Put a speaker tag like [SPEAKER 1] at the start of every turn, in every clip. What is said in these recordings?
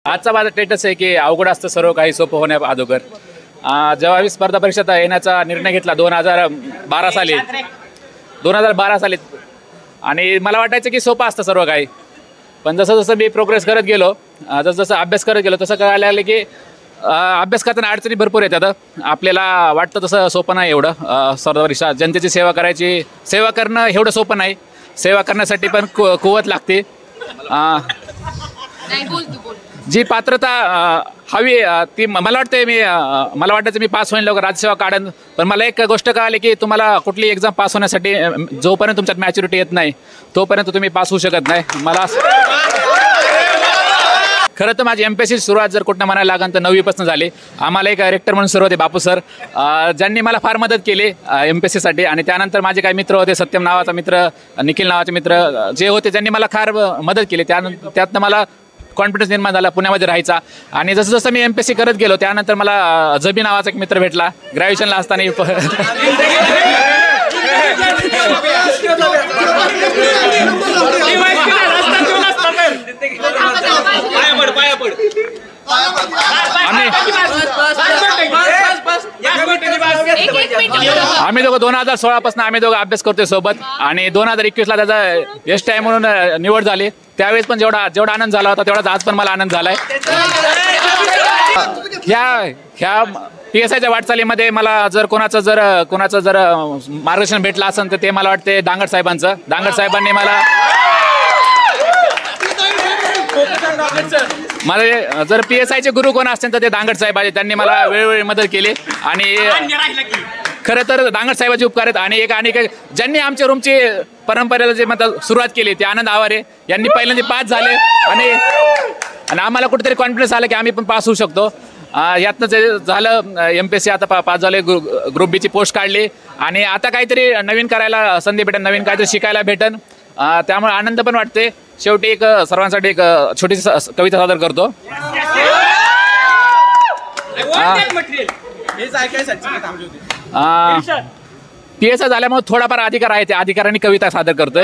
[SPEAKER 1] आजचा माझा स्टेटस आहे की अवघड असतं सर्व काही सोपं होण्या अगोदर। जेव्हा मी स्पर्धा परीक्षेत येण्याचा निर्णय घेतला 2012 साली आणि मला वाटायचं की सोपं असतं सर्व काही, पण जसं जसं मी प्रोग्रेस करत गेलो, जसं अभ्यास करत गेलो तसं कळायला लागलं की अभ्यास करताना अडचणी भरपूर येतात। आपल्याला वाटतं तसं सोपं नाही एवढं स्पर्धा परीक्षा। जनतेची सेवा करायची, सेवा करणं एवढं सोपं नाही, सेवा करण्यासाठी पण कुवत लागते। जी पात्रता हवी ती मला वाटते, मला वाटायचं मी पास होईन लवकर, राज्यसेवा काढन, पण मला एक गोष्ट कळाली की तुम्हाला कुठली एक्झाम पास होण्यासाठी जोपर्यंत तुमच्यात मॅच्युरिटी येत नाही तोपर्यंत तुम्ही पास होऊ शकत नाही। मला खरं तर माझी MPSC सुरुवात जर कुठं म्हणायला लागेल तर 9वी पासून झाली। आम्हाला एक रेक्टर म्हणून सुरुवात आहे बापू सर, ज्यांनी मला फार मदत केली MPSC साठी। आणि त्यानंतर माझे काही मित्र होते, सत्यम नावाचा मित्र, निखिल नावाचे मित्र जे होते, ज्यांनी मला फार मदत केली। त्यातनं मला कॉन्फिडन्स निर्माण झाला पुण्यामध्ये राहायचा। आणि जसं जसं मी MPSC करत गेलो त्यानंतर मला जबी नावाचा एक मित्र भेटला ग्रॅज्युएशनला असताना। आम्ही दोघं 2016 पासून आम्ही दोघं अभ्यास करतोय सोबत, आणि 2021ला त्याचा एस टाइम म्हणून निवड झाली। त्यावेळेस पण जेवढा आनंद झाला होता तेवढाच आज पण मला आनंद झालाय। ह्या PSIच्या वाटचालीमध्ये मला जर कोणाचं जर मार्गदर्शन भेटलं असेल तर ते मला वाटते दांगड साहेबांचं। दांगड साहेबांनी मला जर PSIचे गुरु कोण असतील तर ते दांगड साहेब आहे। त्यांनी मला वेळोवेळी मदत केली आणि खरं तर दांगड साहेबाचे उपकार आहेत। आणि एक ज्यांनी आमच्या रूमची परंपरेला जे म्हणतात सुरुवात केली ते आनंद आवारे यांनी पहिल्यांदा पास झाले, आणि आम्हाला कुठेतरी कॉन्फिडन्स आला की आम्ही पण पास होऊ शकतो। यातनं जे झालं MPSC आता पास झाले, ग्रुप B ची पोस्ट काढली, आणि आता काहीतरी नवीन करायला संधी भेटेल, नवीन काहीतरी शिकायला भेटेल, त्यामुळे आनंद पण वाटते। शेवटी एक सर्वांसाठी एक छोटीशी कविता सादर करतो। PSI झाल्यामुळे थोडाफार अधिकार आहे, त्या अधिकाराने कविता सादर करतोय।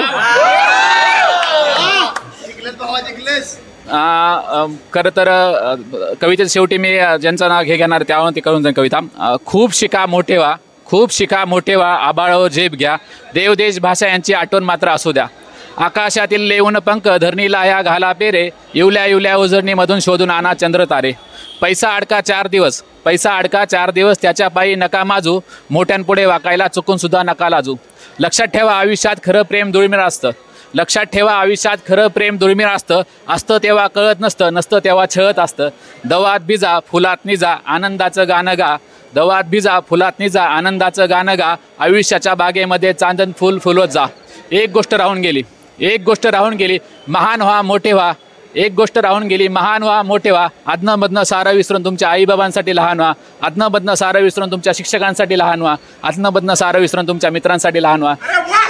[SPEAKER 1] खरं तर कवितेच्या शेवटी मी ज्यांचं नाव घेणार त्यावरून ती करून जाईल कविता। खूप शिका मोठे व्हा, खूप शिका मोठे व्हा, आबाळो झेप घ्या, देव देश भाषा यांची आठवण मात्र असू द्या। आकाशातील लेऊन पंख धरणीला या घाला पेरे, येवल्या उजळणीमधून शोधून आणा चंद्र तारे। पैसा अडका 4 दिवस त्याच्या पायी नका माजू, मोठ्यांपुढे वाकायला चुकून सुद्धा नका लाजू। लक्षात ठेवा आयुष्यात खरं प्रेम दुर्मिळ असतं, लक्षात ठेवा आयुष्यात खरं प्रेम दुर्मिळ असतं, असतं तेव्हा कळत नसतं, नसतं तेव्हा छळत असतं। दवात भिजा फुलात निजा आनंदाचं गाणं गा, दवात भिजा फुलात निजा आनंदाचं गाणं गा, आयुष्याच्या बागेमध्ये चांदण फुल फुलवत जा। एक गोष्ट राहून गेली महान व्हा मोठे व्हा, एक गोष्ट राहून गेली महान व्हा मोठे व्हा, अदनं सारं विसरून तुमच्या आईबाबांसाठी लहान व्हा, अदनं सारं विसरून तुमच्या शिक्षकांसाठी लहान व्हा, अदनं सारं विसरून तुमच्या मित्रांसाठी लहान व्हा।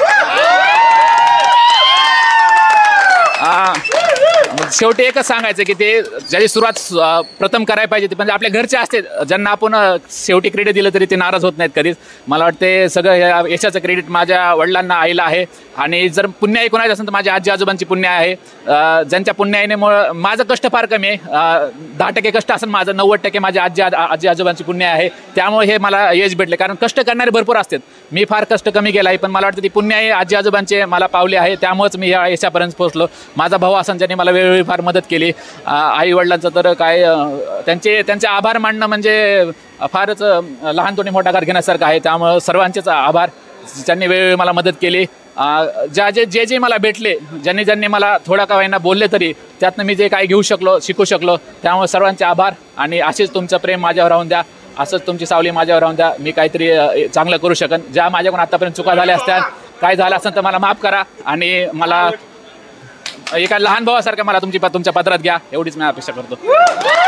[SPEAKER 1] शेवटी एकच सांगायचं की ते ज्याची सुरुवात प्रथम करायला पाहिजे ते म्हणजे आपल्या घरचे असते, ज्यांना आपण शेवटी क्रेडिट दिलं तरी ते नाराज होत नाहीत कधीच। मला वाटते सगळं या यशाचं क्रेडिट माझ्या वडिलांना आईला आहे, आणि जर पुण्याई कोणाचं असेल तर माझ्या आजी आजोबांची पुण्य आहे, ज्यांच्या पुण्याईनेमुळं माझं कष्ट फार कमी आहे। 10% कष्ट असेल माझं, 90% माझ्या आजी आजोबांची पुण्य आहे, त्यामुळे हे मला यश भेटले। कारण कष्ट करणारे भरपूर असतात, मी फार कष्ट कमी केला आहे, पण मला वाटतं ती पुण्य आहे आजी आजोबांचे मला पावले आहे, त्यामुळेच मी या यशापर्यंत पोहोचलो। माझा भाऊ असन ज्यांनी मला वेळोवेळी फार मदत केली, आई वडिलांचं तर काय त्यांचे आभार मानणं म्हणजे फारच लहान तोंडी मोठा घात घेण्यासारखं आहे। त्यामुळं सर्वांचेच आभार, ज्यांनी वेळोवेळी मला मदत केली, जे मला भेटले, ज्यांनी मला थोडा का होईना बोलले तरी त्यातनं मी जे काही घेऊ शकलो, शिकू शकलो, त्यामुळे सर्वांचे आभार। आणि असेच तुमचं प्रेम माझ्यावर राहून द्या, असंच तुमची सावली माझ्यावर राहून द्या, मी काहीतरी चांगलं करू शकन। ज्या माझ्याकडून आतापर्यंत चुका झाल्या असत्या, काय झालं असेल तर मला माफ करा, आणि मला एका लहान भावासारखं मला तुमच्या पत्रात घ्या, एवढीच मी अपेक्षा करतो।